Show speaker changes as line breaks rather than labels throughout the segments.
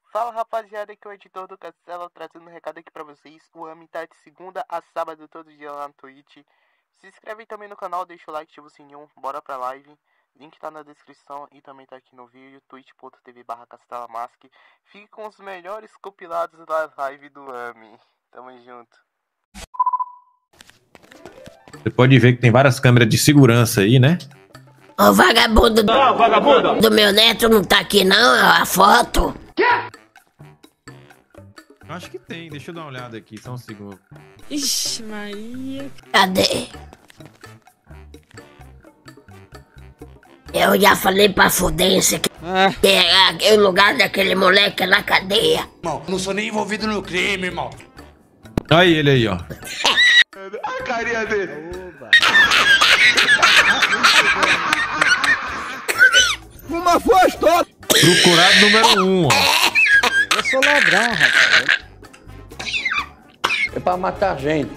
Fala rapaziada, aqui é o editor do Castelo, trazendo um recado aqui pra vocês. O AMI tá de segunda a sábado, todo dia lá no Twitch. Se inscreve também no canal, deixa o like, ativa o sininho, bora pra live. Link tá na descrição e também tá aqui no vídeo, twitch.tv/castelamask. Fique com os melhores compilados da live do AMI. Tamo junto.
Você pode ver que tem várias câmeras de segurança aí, né?
O vagabundo do meu neto não tá aqui não, a foto.
Acho que tem, deixa eu dar uma olhada aqui, só um segundo.
Ixi, Maria.
Cadê? Eu já falei pra Fudência que é o lugar daquele moleque na cadeia.
Irmão, não sou nem envolvido no crime, irmão.
Olha ele aí, ó.
A carinha dele.
Uma voz toda.
Procurado número 1, ó.
Eu sou ladrão, rapaz. É pra matar gente.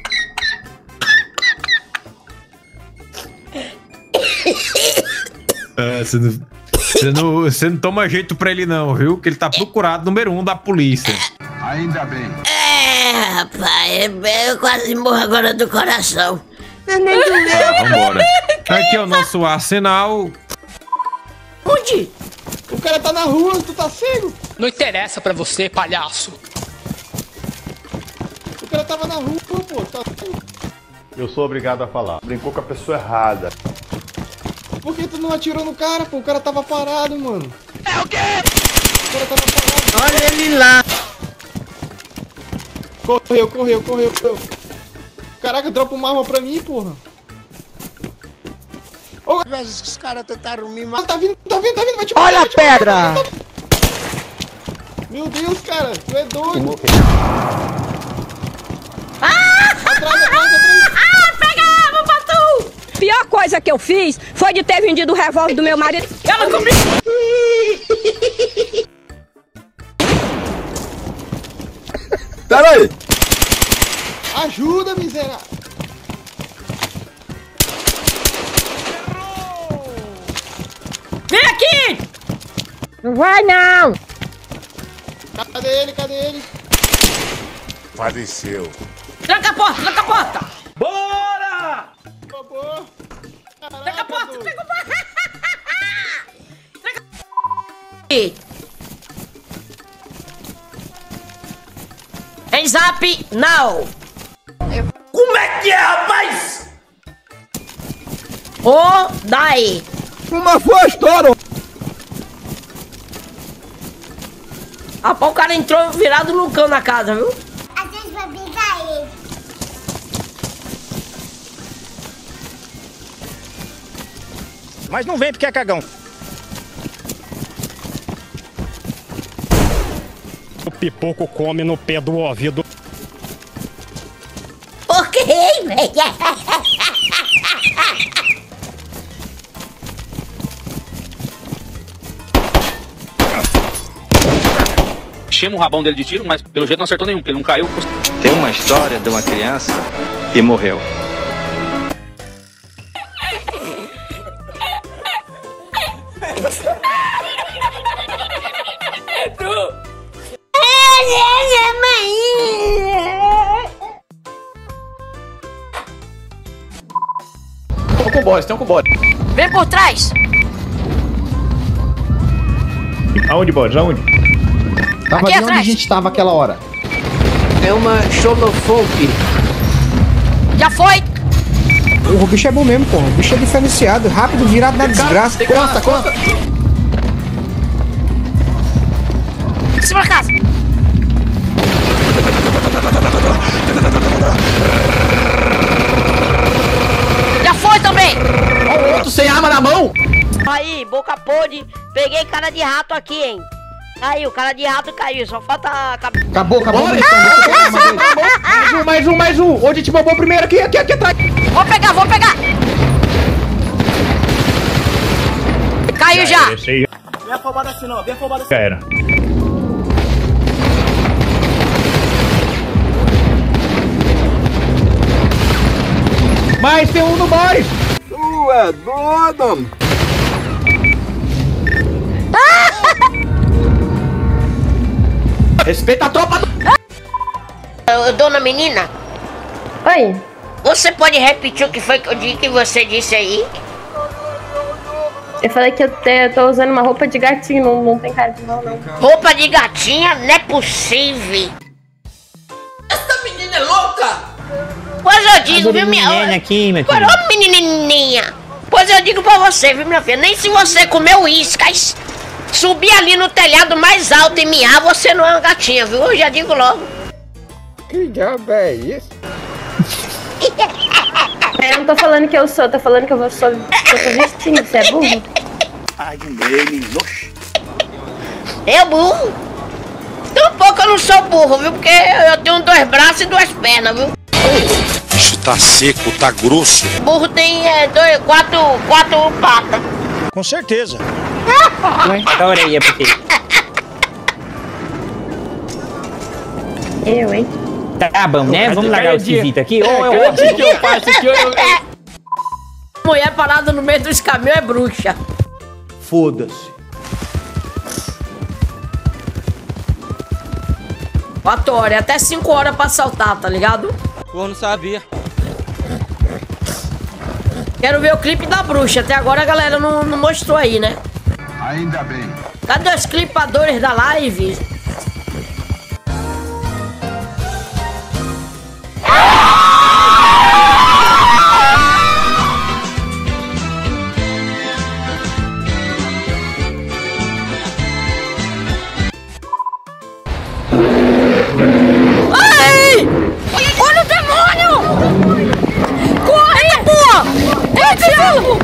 Você não toma jeito pra ele não, viu? Que ele tá procurado número 1 da polícia.
Ainda bem.
Rapaz, eu quase morro agora do coração.
Vambora. Aqui é o nosso arsenal.
Onde?
O cara tá na rua, tu tá cego?
Não interessa pra você, palhaço.
O cara tava na rua, pô, tá cego.
Eu sou obrigado a falar. Brincou com a pessoa errada.
Por que tu não atirou no cara, pô? O cara tava parado, mano. É o quê? O cara tava parado.
Olha ele lá.
Correu. Caraca, dropa uma arma pra mim, porra.
Às vezes os caras tentaram me matar.
Tá vindo, vai te matar.
Olha a pedra!
Meu Deus, cara, tu é doido. Atrás.
Pegamos, Patu! Pior coisa que eu fiz foi de ter vendido o revólver do meu marido. Ela comigo!
Pera aí!
Ajuda, miserável.
Vem aqui! Não vai não!
Cadê ele?
Faleceu.
Tranca a porta!
Bora! Por favor.
Tranca a porta! Tranca a porta! Hands up now!
Como é que é, rapaz?
Ô, daí!
Uma voz toda.
Rapaz, o cara entrou virado no cão na casa, viu?
A gente vai brigar ele.
Mas não vem porque é cagão. O pipoco come no pé do ouvido.
Ok, velho!
Enchemos o rabão dele de tiro, mas pelo jeito não acertou nenhum, porque ele não caiu.
Tem uma história de uma criança que morreu.
Tem um com bode.
Vem por trás!
Aonde, bode? Aonde?
Tava
Aqui
ali onde
atrás.
a gente tava aquela hora.
É uma xolofolk.
Já foi!
O bicho é bom mesmo, pô. O bicho é diferenciado, rápido, virado na desgraça. Costa.
Em cima da casa! Já foi também!
Olha o outro sem arma na mão.
Aí, boca podre, peguei cara de rato aqui, hein? Aí, o cara de rato caiu, só falta a cabeça.
Acabou.
Mais um. Onde te bombou primeiro? Aqui atrás.
Vou pegar! Caiu já!
Vem afobado assim não,
Já era.
Mais, tem um no mais.
Tu é doido?
Respeita a tropa do...
Dona menina.
Oi.
Você pode repetir o que foi que você disse aí?
Eu falei que eu tô usando uma roupa de gatinho, não tem cara de mal, não.
Roupa de gatinha? Não é possível.
Essa menina é louca!
Pois eu digo, viu, minha...
aqui, minha
filha. Ô, menininha. Pois eu digo pra você, viu, minha filha? Nem se você comer uíscas, subir ali no telhado mais alto e miar, você não é uma gatinha, viu? Eu já digo logo.
Que diabo é isso?
Eu não tô falando que eu sou, tô falando que eu sou vestindo, você é burro?
Ai, menino,
Eu burro? Tampouco eu não sou burro, viu? Porque eu tenho 2 braços e 2 pernas, viu?
Isso tá seco, tá grosso.
Burro tem 4 patas.
Com certeza.
A orelha, porque...
Eu, hein?
Tá bom, né? Vamos largar o esquisito aqui.
Mulher parada no meio dos caminhões é bruxa.
Foda-se.
4 horas, até 5 horas pra assaltar, tá ligado?
Eu não sabia.
Quero ver o clipe da bruxa. Até agora a galera não mostrou aí, né?
Ainda bem.
Cadê os clipadores da live? Ai! Olha o demônio! Corre, porra! É diabo!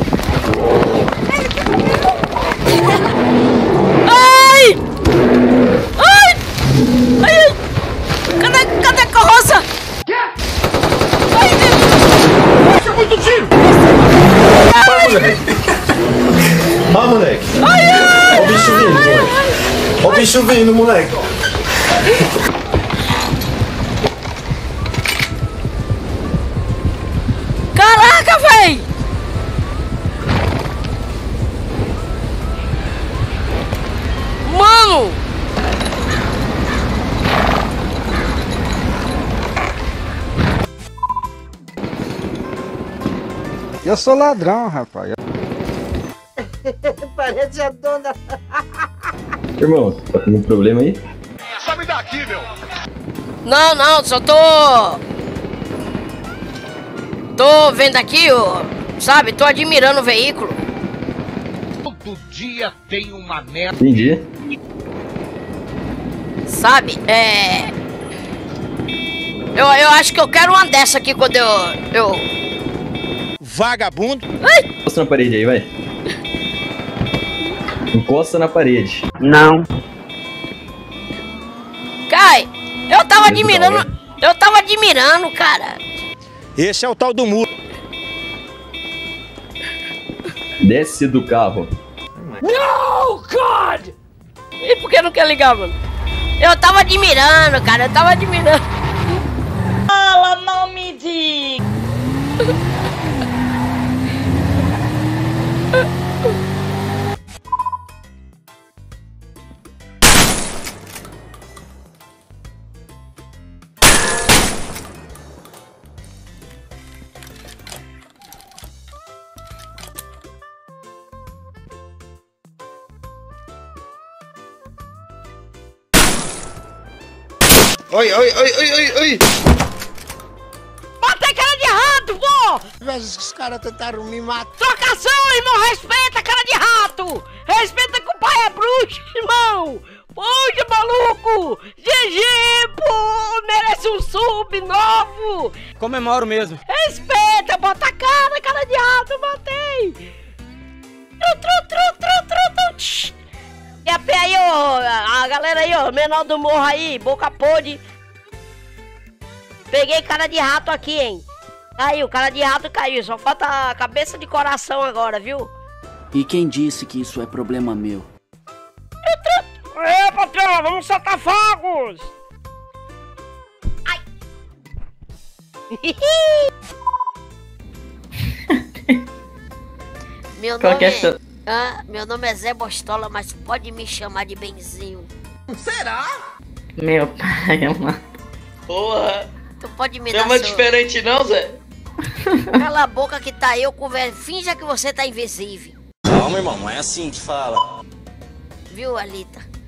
Ai! Ai! Ai! Cadê a carroça? Ai, Deus!
É muito tiro! Vai, moleque! Ó o bicho vindo, moleque! Ó o bicho vindo, moleque!
Caraca, véi! Mano!
Eu sou ladrão, rapaz.
Parece a dona.
Irmão, tá com algum problema aí?
Só me dá aqui, meu.
Não, só tô vendo aqui, ó, sabe? Tô admirando o veículo.
Todo dia tem uma merda.
Entendi.
Sabe, eu acho que eu quero uma dessa aqui quando eu...
Vagabundo.
Ai!
Encosta na parede aí, vai. Encosta na parede.
Não. Kai, eu tava admirando, cara.
Esse é o tal do muro.
Desce do carro.
No, God! E por que não quer ligar, mano? Eu tava admirando, cara, eu tava admirando.
Fala, não me diga.
Oi!
Matei cara de rato, pô!
Mas os caras tentaram me matar.
Trocação, irmão! Respeita, cara de rato! Respeita que o pai é bruxo, irmão! Puxa, maluco! GG, pô! Merece um sub novo!
Comemoro mesmo.
Respeita, bota a cara de rato, eu matei! E a pé aí, ó, a galera aí, ó, menor do morro aí, boca podre. Peguei cara de rato aqui, hein? Aí, o cara de rato caiu, só falta a cabeça de coração agora, viu?
E quem disse que isso é problema meu?
É, patrão, vamos soltar fogos!
Ai! Meu nome é Zé Bostola, mas pode me chamar de Benzinho.
Será?
Meu pai, mano.
Porra.
Tu pode me dar
Chama
seu...
diferente não, Zé?
Cala a boca que tá eu conversa. Finja que você tá invisível.
Calma, irmão, não é assim que fala.
Viu, Alita?